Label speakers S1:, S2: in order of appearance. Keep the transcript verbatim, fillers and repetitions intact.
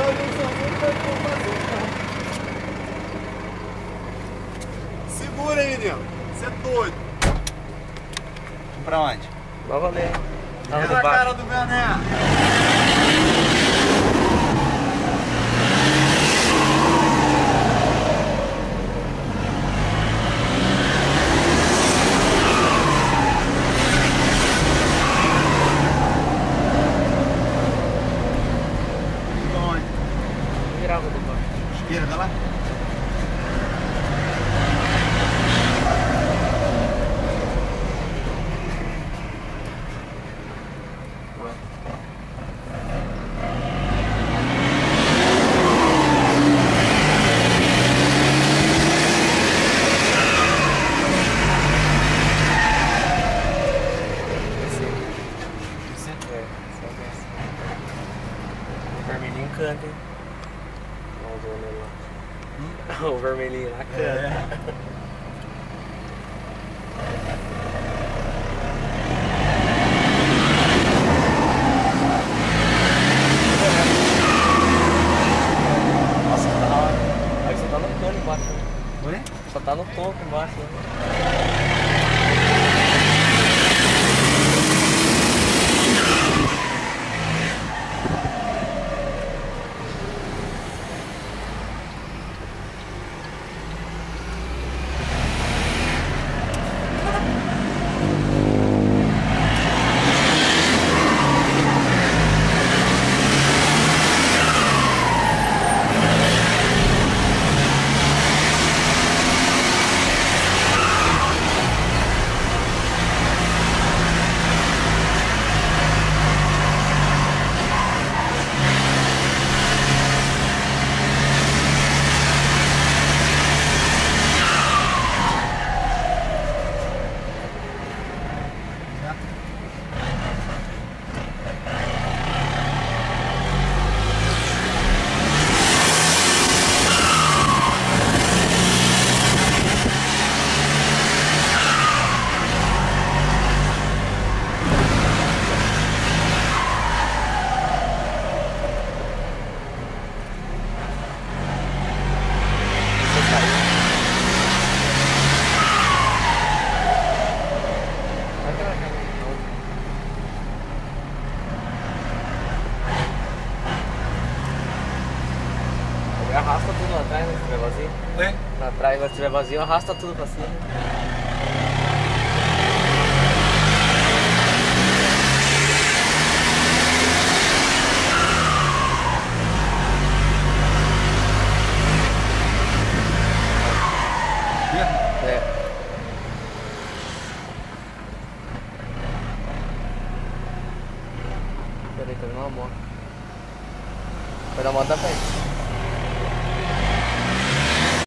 S1: Segura aí, menino. Você é doido.
S2: Pra onde?
S3: Vai valer.
S1: Olha a cara do Bené.
S3: Virava do banco.
S2: Esquerda lá?
S3: O vermelhinho canta, hein? Olha o vermelho lá. Hum? O vermelhinho lá canta. É. Nossa, que da hora. Aí só tá no cano embaixo, né?
S2: Oi?
S3: Só tá no topo embaixo, né? Arrasta tudo lá atrás, né? Se tiver vazio.
S2: Oi?
S3: Lá atrás, se tiver vazio, arrasta tudo pra cima. É. Peraí, tá vendo uma moto. Vai dar moto da frente.